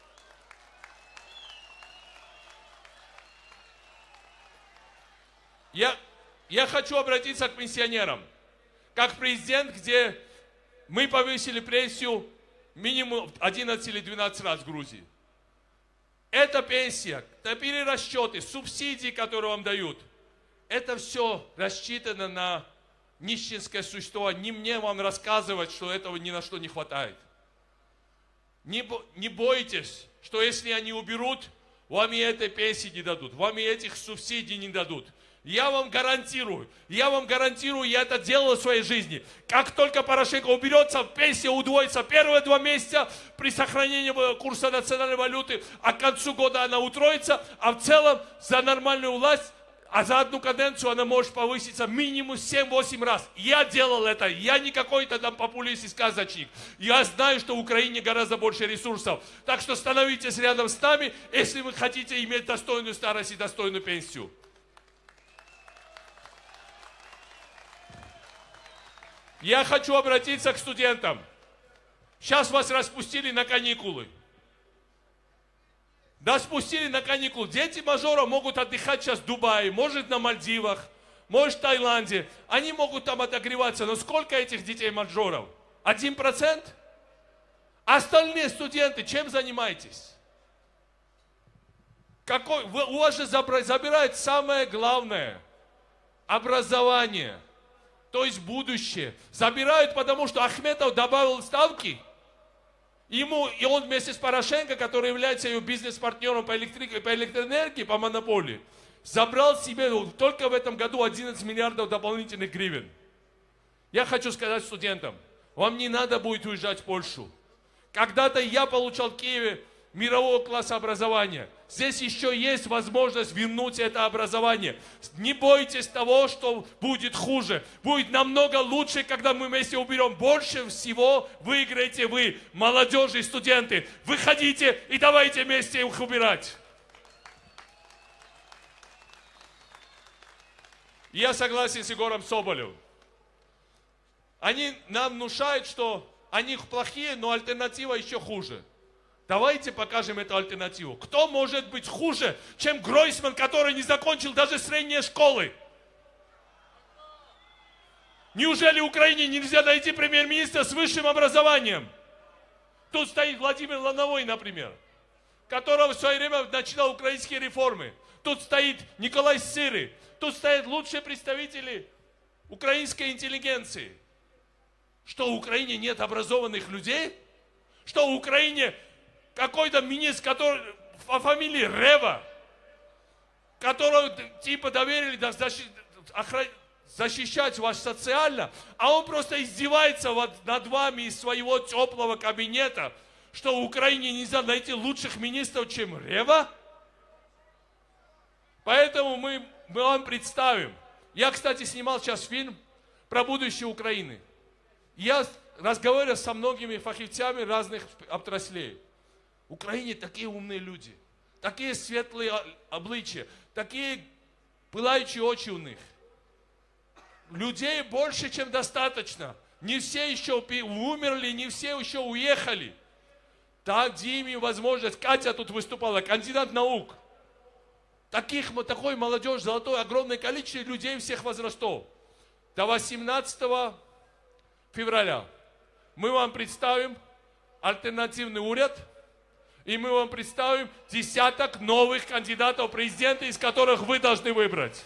[SPEAKER 6] Я хочу обратиться к пенсионерам. Как президент, где мы повысили пенсию минимум 11 или 12 раз в Грузии. Эта пенсия, перерасчеты, субсидии, которые вам дают, это все рассчитано на нищенское существование. Не мне вам рассказывать, что этого ни на что не хватает. Не бойтесь, что если они уберут, вам и этой пенсии не дадут, вам и этих субсидий не дадут. Я вам гарантирую, я это делал в своей жизни. Как только Порошенко уберется, пенсия удвоится первые 2 месяца при сохранении курса национальной валюты, а к концу года она утроится, а в целом за нормальную власть а за одну каденцию она может повыситься минимум 7-8 раз. Я делал это, я не какой-то там популист и сказочник. Я знаю, что в Украине гораздо больше ресурсов. Так что становитесь рядом с нами, если вы хотите иметь достойную старость и достойную пенсию. Я хочу обратиться к студентам. Сейчас вас распустили на каникулы. Да, спустили на каникулы. Дети мажора могут отдыхать сейчас в Дубае, может на Мальдивах, может в Таиланде. Они могут там отогреваться. Но сколько этих детей мажоров? 1%? Остальные студенты чем занимаетесь? У вас же забирают самое главное. Образование. То есть будущее. Забирают, потому что Ахметов добавил ставки. И он вместе с Порошенко, который является его бизнес-партнером по электроэнергии, по монополии, забрал себе только в этом году 11 миллиардов дополнительных гривен. Я хочу сказать студентам, вам не надо будет уезжать в Польшу. Когда-то я получал в Киеве мирового класса образования. Здесь еще есть возможность вернуть это образование. Не бойтесь того, что будет хуже. Будет намного лучше, когда мы вместе уберем. Больше всего выиграете вы, молодежь и студенты. Выходите и давайте вместе их убирать. Я согласен с Егором Соболевым. Они нам внушают, что они плохие, но альтернатива еще хуже. Давайте покажем эту альтернативу. Кто может быть хуже, чем Гройсман, который не закончил даже средние школы? Неужели в Украине нельзя найти премьер-министра с высшим образованием? Тут стоит Владимир Лановой, например, которого в свое время начинал украинские реформы. Тут стоит Николай Сыры. Тут стоят лучшие представители украинской интеллигенции. Что в Украине нет образованных людей? Что в Украине какой-то министр, который по фамилии Рева, которого типа доверили защищать вас социально, а он просто издевается над вами из своего теплого кабинета, что в Украине нельзя найти лучших министров, чем Рева. Поэтому мы вам представим. Я, кстати, снимал сейчас фильм про будущее Украины. Я разговаривал со многими фахивцами разных отраслей. В Украине такие умные люди, такие светлые обличия, такие пылающие очи у них. Людей больше, чем достаточно. Не все еще умерли, не все еще уехали. Дайте им возможность. Катя тут выступала, кандидат наук. Такой молодежь, золотое, огромное количество людей всех возрастов. До 18 февраля мы вам представим альтернативный уряд, и мы вам представим десяток новых кандидатов в президенты, из которых вы должны выбрать.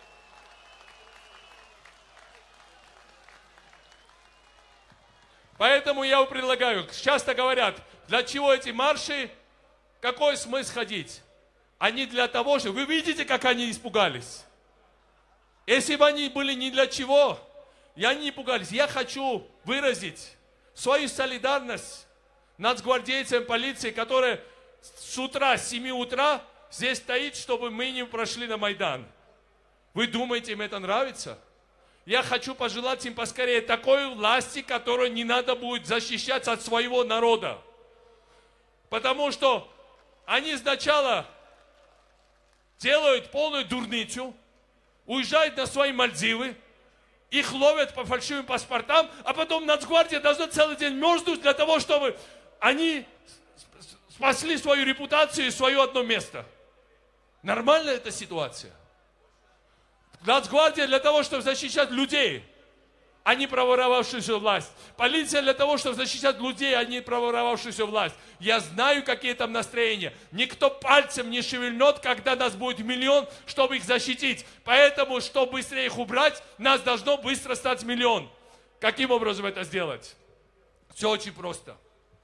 [SPEAKER 6] Поэтому я вам предлагаю, часто говорят, для чего эти марши, какой смысл ходить? Они для того, что вы видите, как они испугались. Если бы они были ни для чего, и они не пугались. Я хочу выразить свою солидарность нацгвардейцам полиции, которые с утра, с 7 утра здесь стоит, чтобы мы не прошли на Майдан. Вы думаете, им это нравится? Я хочу пожелать им поскорее такой власти, которую не надо будет защищаться от своего народа. Потому что они сначала делают полную дурницу, уезжают на свои Мальдивы, их ловят по фальшивым паспортам, а потом Нацгвардия должна целый день мерзнуть для того, чтобы они спасли свою репутацию и свое одно место. Нормальная эта ситуация? Нацгвардия для того, чтобы защищать людей, а не проворовавшуюся власть. Полиция для того, чтобы защищать людей, а не проворовавшуюся власть. Я знаю, какие там настроения. Никто пальцем не шевельнет, когда нас будет миллион, чтобы их защитить. Поэтому, чтобы быстрее их убрать, нас должно быстро стать миллион. Каким образом это сделать? Все очень просто.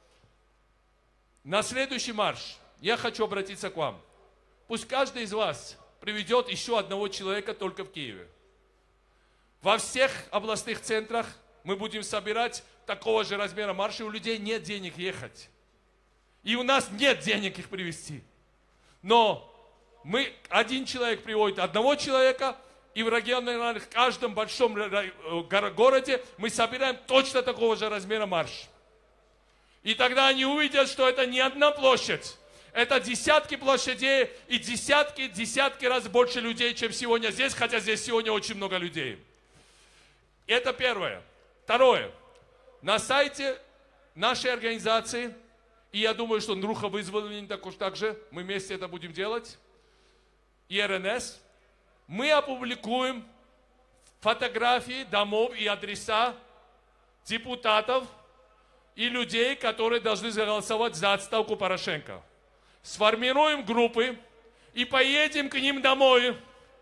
[SPEAKER 6] На следующий марш я хочу обратиться к вам. Пусть каждый из вас приведет еще одного человека только в Киеве. Во всех областных центрах мы будем собирать такого же размера марши. У людей нет денег ехать. И у нас нет денег их привезти. Но один человек приводит одного человека, и в региональных, в каждом большом городе мы собираем точно такого же размера марш. И тогда они увидят, что это не одна площадь. Это десятки площадей и десятки раз больше людей, чем сегодня здесь, хотя здесь сегодня очень много людей. Это первое. Второе. На сайте нашей организации, и я думаю, что Нруха вызвали так же, мы вместе это будем делать, и РНС, мы опубликуем фотографии домов и адреса депутатов и людей, которые должны проголосовать за отставку Порошенко. Сформируем группы и поедем к ним домой.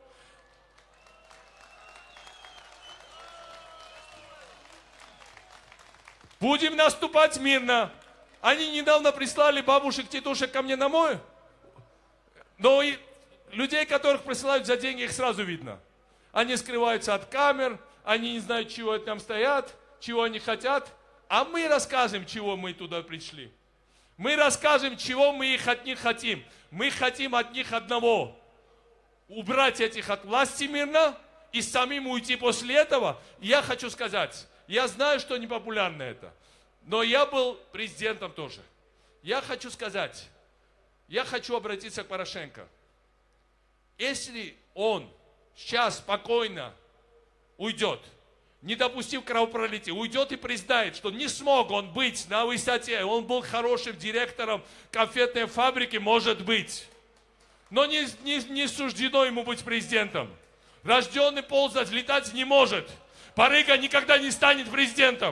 [SPEAKER 6] Будем наступать мирно. Они недавно прислали бабушек, тетушек ко мне домой. Но и людей, которых присылают за деньги, их сразу видно. Они скрываются от камер, они не знают, чего там стоят, чего они хотят. А мы расскажем, чего мы туда пришли. Мы расскажем, чего мы от них хотим. Мы хотим от них одного. Убрать этих от власти мирно и самим уйти после этого. Я хочу сказать, я знаю, что непопулярно это. Но я был президентом тоже. Я хочу сказать, я хочу обратиться к Порошенко. Если он сейчас спокойно уйдет, не допустив кровопролития, уйдет и признает, что не смог он быть на высоте, он был хорошим директором конфетной фабрики, может быть. Но не суждено ему быть президентом. Рожденный ползать, летать не может. Барыга никогда не станет президентом.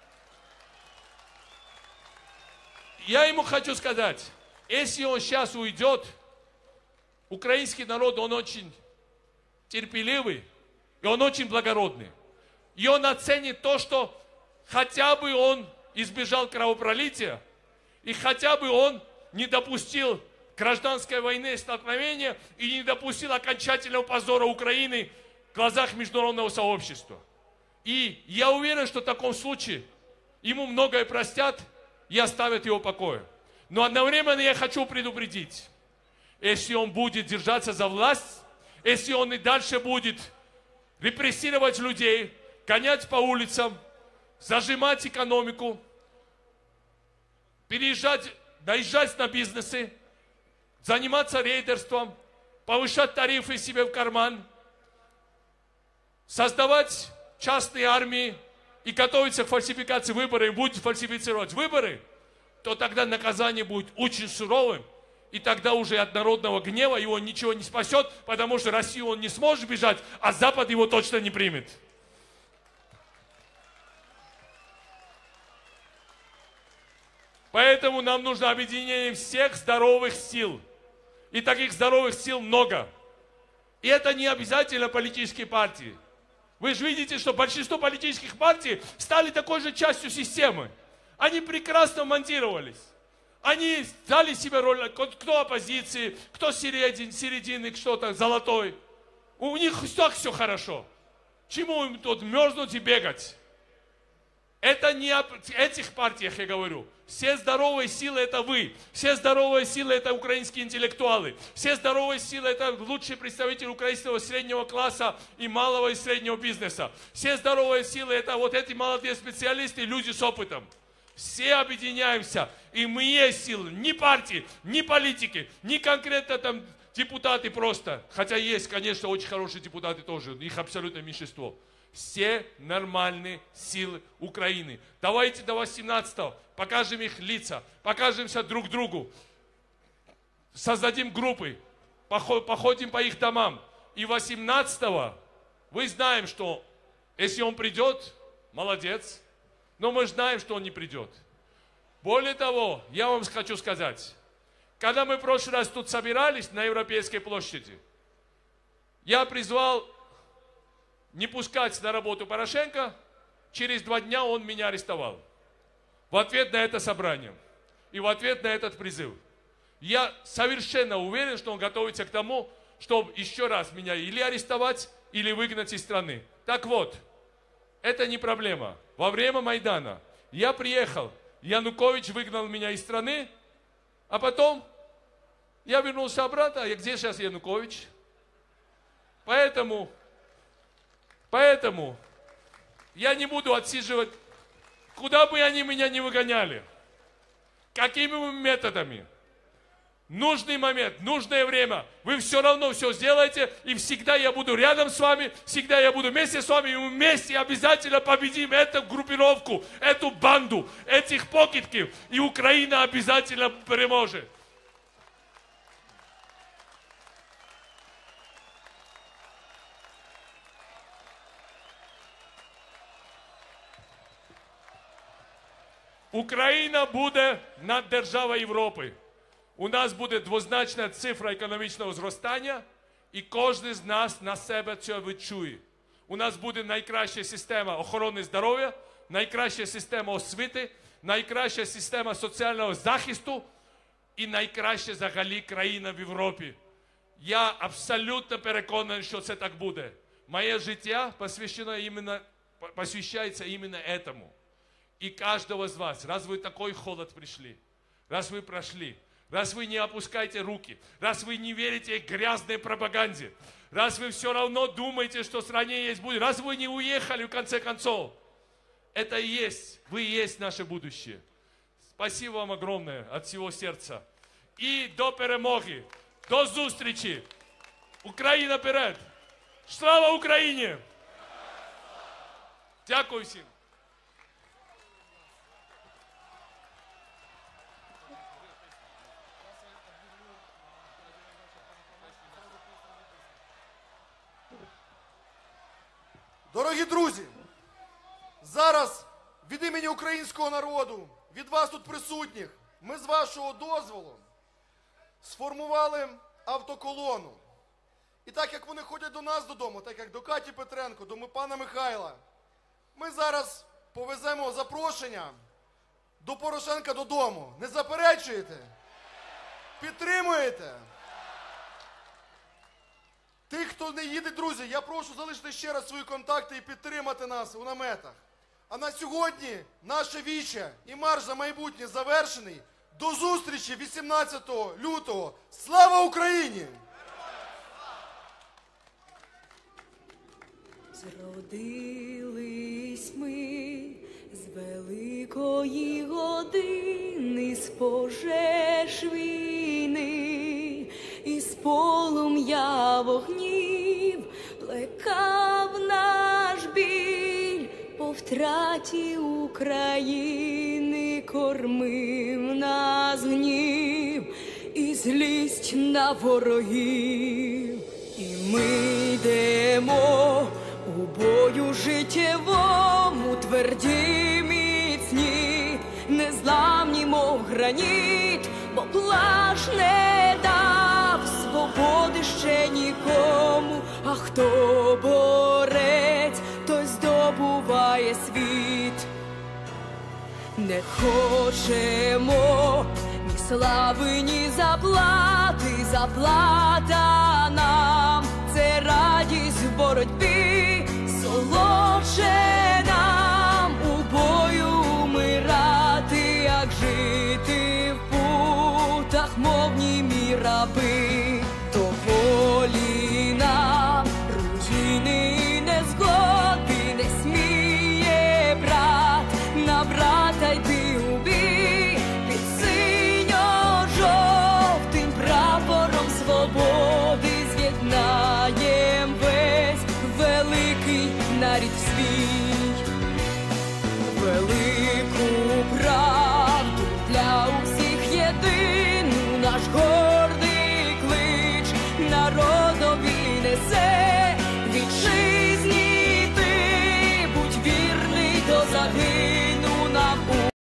[SPEAKER 6] Я ему хочу сказать, если он сейчас уйдет, украинский народ, он очень терпеливый, и он очень благородный. И он оценит то, что хотя бы он избежал кровопролития, и хотя бы он не допустил гражданской войны и столкновения, и не допустил окончательного позора Украины в глазах международного сообщества. И я уверен, что в таком случае ему многое простят и оставят его в покое. Но одновременно я хочу предупредить, если он будет держаться за власть, если он и дальше будет репрессировать людей, гонять по улицам, зажимать экономику, наезжать на бизнесы, заниматься рейдерством, повышать тарифы себе в карман, создавать частные армии и готовиться к фальсификации выборов, и будет фальсифицировать выборы, то тогда наказание будет очень суровым, и тогда уже от народного гнева его ничего не спасет, потому что Россию он не сможет бежать, а Запад его точно не примет. Поэтому нам нужно объединение всех здоровых сил. И таких здоровых сил много. И это не обязательно политические партии. Вы же видите, что большинство политических партий стали такой же частью системы. Они прекрасно монтировались. Они дали себе роль, кто оппозиции, кто середины, кто-то золотой. У них так все хорошо. Чему им тут мерзнуть и бегать? Это не об этих партиях я говорю. Все здоровые силы это вы. Все здоровые силы это украинские интеллектуалы. Все здоровые силы это лучшие представители украинского среднего класса и малого и среднего бизнеса. Все здоровые силы это вот эти молодые специалисты, люди с опытом. Все объединяемся. И мы есть силы. Ни партии, ни политики, ни конкретно там депутаты просто. Хотя есть, конечно, очень хорошие депутаты тоже. Их абсолютное меньшинство. Все нормальные силы Украины. Давайте до 18-го покажем их лица, покажемся друг другу, создадим группы, походим по их домам. И 18-го мы знаем, что если он придет, молодец, но мы знаем, что он не придет. Более того, я вам хочу сказать, когда мы в прошлый раз тут собирались на Европейской площади, я призвал не пускать на работу Порошенко, через 2 дня он меня арестовал. В ответ на это собрание и в ответ на этот призыв. Я совершенно уверен, что он готовится к тому, чтобы еще раз меня или арестовать, или выгнать из страны. Так вот, это не проблема. Во время Майдана я приехал, Янукович выгнал меня из страны, а потом Я вернулся обратно, а где сейчас Янукович? Поэтому я не буду отсиживать, куда бы они меня не выгоняли, какими бы методами. Нужный момент, нужное время. Вы все равно все сделаете, и всегда я буду рядом с вами, всегда я буду вместе с вами, и мы вместе обязательно победим эту группировку, эту банду, этих покидьков, и Украина обязательно переможет. Україна буде над державою Європи. У нас буде двозначна цифра економічного зростання, і кожен з нас на себе це відчує. У нас буде найкраща система охорони здоров'я, найкраща система освіти, найкраща система соціального захисту і найкраща взагалі країна в Європі. Я абсолютно переконаний, що це так буде. Моє життя посвящається іменно этому. И каждого из вас, раз вы такой холод пришли, раз вы прошли, раз вы не опускаете руки, раз вы не верите грязной пропаганде, раз вы все равно думаете, что в стране есть будущее, раз вы не уехали в конце концов, это и есть, вы и есть наше будущее. Спасибо вам огромное от всего сердца. И до перемоги, до зустрічі. Україна вперед! Слава Україні! Дякую всім!
[SPEAKER 2] Дорогі друзі, зараз від імені українського народу, від вас тут присутніх, ми з вашого дозволу сформували автоколону. І так як вони ходять до нас додому, так як до Каті Петренко, до пана Михайла, ми зараз повеземо запрошення до Порошенка додому. Не заперечуєте? Підтримуєте? Тих, хто не їде, друзі, я прошу залишити ще раз свої контакти і підтримати нас у наметах. А на сьогодні наше віче і марш за майбутнє завершений. До зустрічі 18 лютого. Слава Україні!
[SPEAKER 8] Зродились ми з великої години, з пожеж війни, і з полум'я вогнів плекав наш біль, по втраті України кормив нас гнів і злість на ворогів. І ми йдемо у бою життєвому, тверді, міцні, незламні, мов граніт, бо плащ не дав свободи ще нікому, а хто борець, той здобуває світ. Не хочемо ні слави, ні заплати, заплата нам – це радість в боротьбі, солодше нам у бою умирати, як жити в путах, мов німі раби. То волі нам руїни і незгоди не сміє брат на брата йти у бій, під синьо-жовтим прапором свободи з'єднаєм весь великий нарід свій. Велику